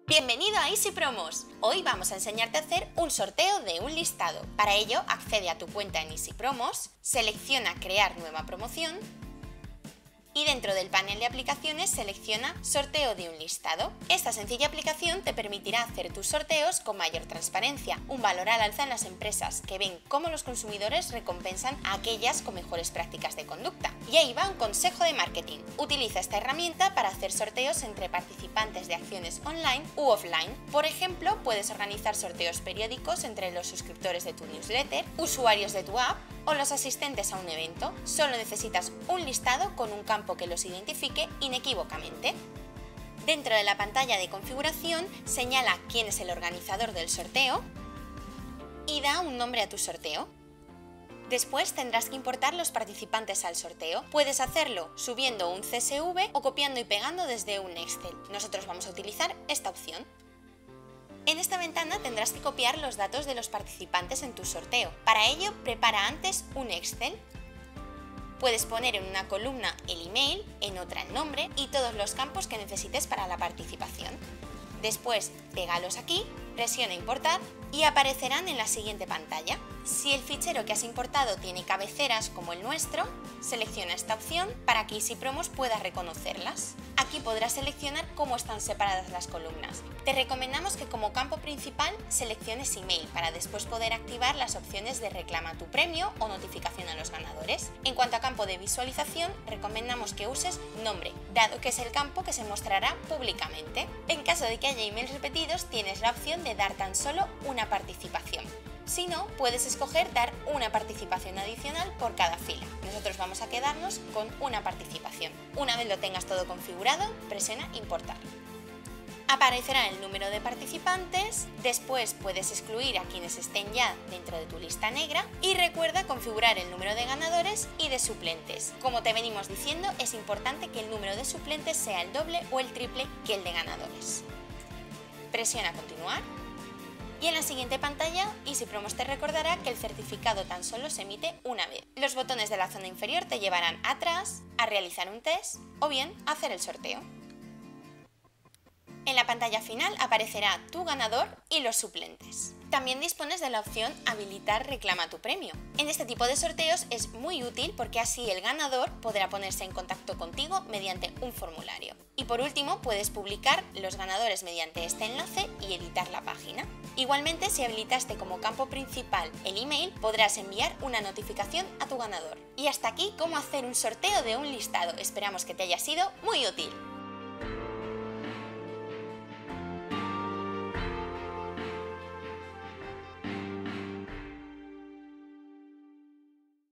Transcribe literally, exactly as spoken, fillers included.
Bienvenido a Easy Promos. Hoy vamos a enseñarte a hacer un sorteo de un listado. Para ello, accede a tu cuenta en Easy Promos, selecciona Crear nueva promoción y dentro del panel de aplicaciones selecciona Sorteo de un listado. Esta sencilla aplicación te permitirá hacer tus sorteos con mayor transparencia, un valor al alza en las empresas que ven cómo los consumidores recompensan a aquellas con mejores prácticas de conducta. Y ahí va un consejo de marketing. Utiliza esta herramienta para hacer sorteos entre participantes de acciones online u offline. Por ejemplo, puedes organizar sorteos periódicos entre los suscriptores de tu newsletter, usuarios de tu app o los asistentes a un evento. Solo necesitas un listado con un campo que los identifique inequívocamente. Dentro de la pantalla de configuración, señala quién es el organizador del sorteo y da un nombre a tu sorteo. Después tendrás que importar los participantes al sorteo. Puedes hacerlo subiendo un C S V o copiando y pegando desde un Excel. Nosotros vamos a utilizar esta opción. En esta ventana tendrás que copiar los datos de los participantes en tu sorteo. Para ello, prepara antes un Excel. Puedes poner en una columna el email, en otra el nombre y todos los campos que necesites para la participación. Después, pégalos aquí, presiona importar y aparecerán en la siguiente pantalla. Si el fichero que has importado tiene cabeceras como el nuestro, selecciona esta opción para que Easy Promos pueda reconocerlas. Aquí podrás seleccionar cómo están separadas las columnas. Te recomendamos que como campo principal selecciones email para después poder activar las opciones de reclama tu premio o notificación a los ganadores. En cuanto a campo de visualización, recomendamos que uses nombre, dado que es el campo que se mostrará públicamente. En caso de que haya emails repetidos, tienes la opción de dar tan solo una participación. Si no, puedes escoger dar una participación adicional por cada fila. Nosotros vamos a quedarnos con una participación. Una vez lo tengas todo configurado, presiona importar. Aparecerá el número de participantes, después puedes excluir a quienes estén ya dentro de tu lista negra y recuerda configurar el número de ganadores y de suplentes. Como te venimos diciendo, es importante que el número de suplentes sea el doble o el triple que el de ganadores. Presiona continuar. Y en la siguiente pantalla, Easy Promos te recordará que el certificado tan solo se emite una vez. Los botones de la zona inferior te llevarán atrás, a realizar un test o bien a hacer el sorteo. En la pantalla final aparecerá tu ganador y los suplentes. También dispones de la opción Habilitar Reclama tu premio. En este tipo de sorteos es muy útil porque así el ganador podrá ponerse en contacto contigo mediante un formulario. Y por último, puedes publicar los ganadores mediante este enlace y editar la página. Igualmente, si habilitaste como campo principal el email, podrás enviar una notificación a tu ganador. Y hasta aquí cómo hacer un sorteo de un listado. Esperamos que te haya sido muy útil.